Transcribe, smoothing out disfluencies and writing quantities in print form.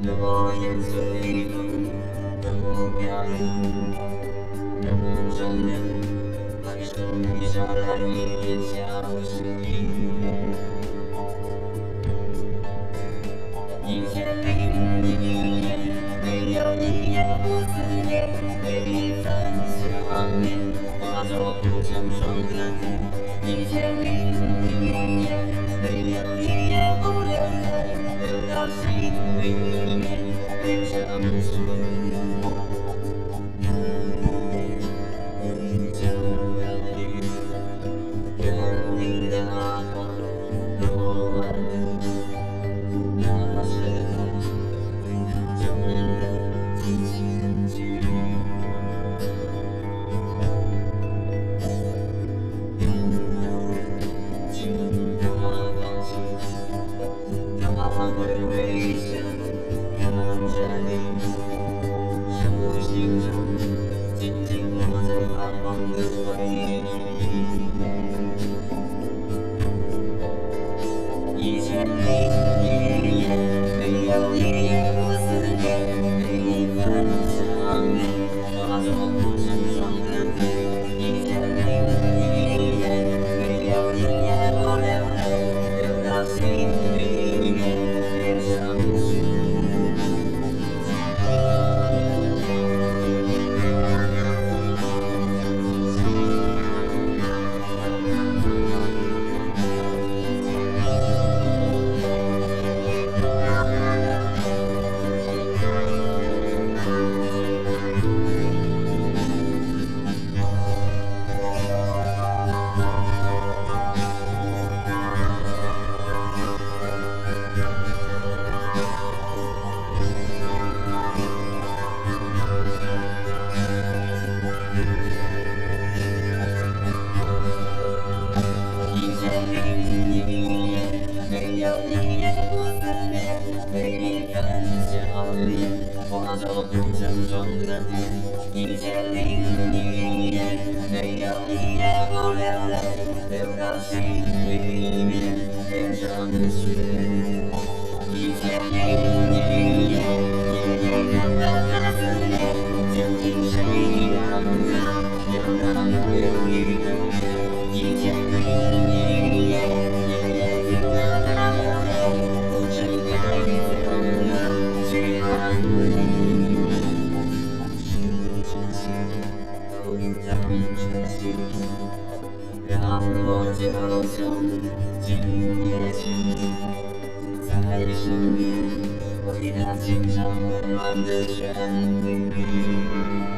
我也随风，让我飘零，让我转眼，白手笔下来一片小声音。1001夜，没有一夜不思念，每一份想念化作不成双的天。1001夜，没有一夜不流泪，流到心里面变成水。就让你，让你的花落完，那时候就能听清句。他会微笑看着你，手心中紧紧握在发黄的回忆。1001夜，没有一夜不思念，每一份想念化作不成双的天。1001夜，没有一夜不流泪，流到心里面。没有一夜不思念，每一份想念化作不成双的天。1001夜，没有一夜不流泪，流到心里面变成雪。1001夜，夜夜看到他思念，究竟谁让他流淌流一个月？1001夜。让我就从今夜起，在身边，为他轻唱温暖的旋律。